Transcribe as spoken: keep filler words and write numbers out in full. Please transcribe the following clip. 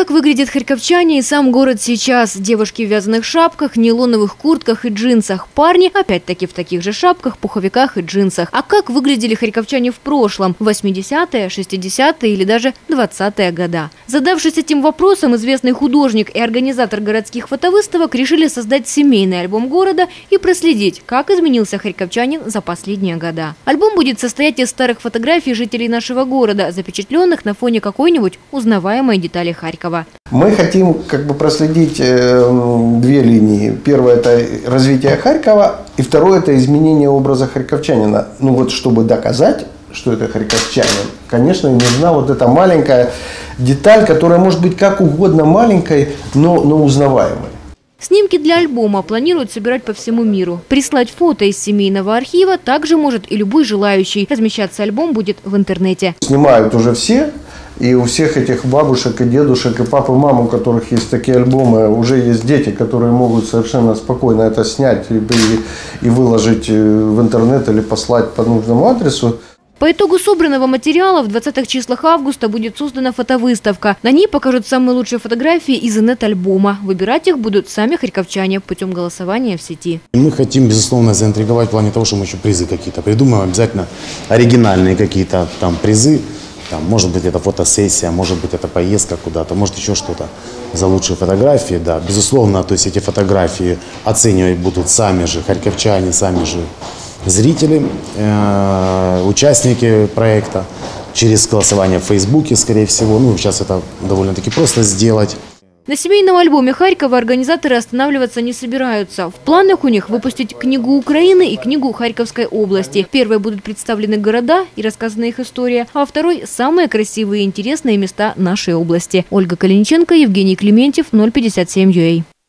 Так выглядят харьковчане и сам город сейчас. Девушки в вязаных шапках, нейлоновых куртках и джинсах. Парни опять-таки в таких же шапках, пуховиках и джинсах. А как выглядели харьковчане в прошлом? В восьмидесятые, шестидесятые или даже двадцатые года? Задавшись этим вопросом, известный художник и организатор городских фотовыставок решили создать семейный альбом города и проследить, как изменился харьковчанин за последние года. Альбом будет состоять из старых фотографий жителей нашего города, запечатленных на фоне какой-нибудь узнаваемой детали Харькова. Мы хотим как бы проследить э, две линии. Первое – это развитие Харькова, и второе – это изменение образа харьковчанина. Ну вот, чтобы доказать, что это харьковчанин, конечно, нужна вот эта маленькая деталь, которая может быть как угодно маленькой, но, но узнаваемой. Снимки для альбома планируют собирать по всему миру. Прислать фото из семейного архива также может и любой желающий. Размещаться альбом будет в интернете. Снимают уже все. И у всех этих бабушек и дедушек, и пап и мам, у которых есть такие альбомы, уже есть дети, которые могут совершенно спокойно это снять и, и выложить в интернет или послать по нужному адресу. По итогу собранного материала в двадцатых числах августа будет создана фотовыставка. На ней покажут самые лучшие фотографии из инет-альбома. Выбирать их будут сами харьковчане путем голосования в сети. Мы хотим, безусловно, заинтриговать в плане того, что мы еще призы какие-то придумаем. Обязательно оригинальные какие-то там призы. Там, может быть, это фотосессия, может быть, это поездка куда-то, может, еще что-то за лучшие фотографии. Да, безусловно, то есть эти фотографии оценивать будут сами же харьковчане, сами же зрители, э, участники проекта, через голосование в Фейсбуке, скорее всего. Ну, сейчас это довольно-таки просто сделать. На семейном альбоме Харькова организаторы останавливаться не собираются. В планах у них выпустить книгу Украины и книгу Харьковской области. В первой будут представлены города и рассказана их история, а во второй – самые красивые и интересные места нашей области. Ольга Калиниченко, Евгений Клементьев, ноль пятьдесят семь ю а.